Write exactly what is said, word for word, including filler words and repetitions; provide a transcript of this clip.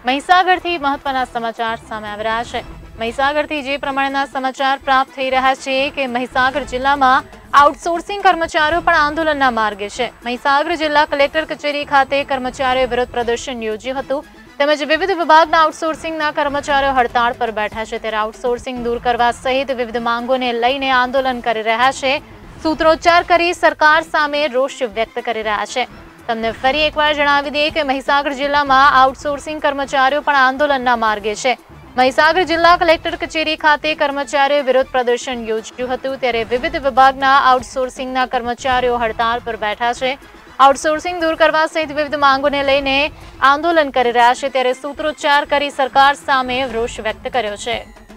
મહીસાગરથી મહત્વના સમાચાર સામે આવી રહ્યા છે। મહીસાગરથી જે પ્રમાણેના સમાચાર પ્રાપ્ત થઈ રહ્યા છે કે મહીસાગર જિલ્લામાં આઉટસોર્સિંગ કર્મચારીઓ પણ આંદોલનના માર્ગે છે। મહીસાગર જિલ્લા કલેક્ટર કચેરી ખાતે કર્મચારીઓએ વિરોધ પ્રદર્શન યોજ્યું હતું। તેમજ વિવિધ વિભાગના આઉટસોર્સિંગના કર્મચારીઓ હડતાળ પર બેઠા છે। ત્યારે આઉટસોર્સિંગ દૂર કરવા સહિત વિવિધ માંગોને લઈને આંદોલન કરી રહ્યા છે। સૂત્રોચ્ચાર કરી સરકાર સામે રોષ વ્યક્ત કરી રહ્યા છે। તમને ફરી એકવાર જણાવી દઈએ કે મહીસાગર જિલ્લામાં આઉટસોર્સિંગ કર્મચારીઓ પણ આંદોલનના માર્ગે છે। મહીસાગર જિલ્લા કલેક્ટર કચેરી ખાતે કર્મચારીઓએ વિરોધ પ્રદર્શન યોજ્યું હતું। ત્યારે વિવિધ વિભાગના આઉટસોર્સિંગના કર્મચારીઓ હડતાળ પર બેઠા છે। આઉટસોર્સિંગ દૂર કરવા સહિત વિવિધ માંગોને લઈને આંદોલન કરી રહ્યા છે। ત્યારે સૂત્રોચ્ચાર કરી સરકાર સામે રોષ વ્યક્ત કર્યો છે।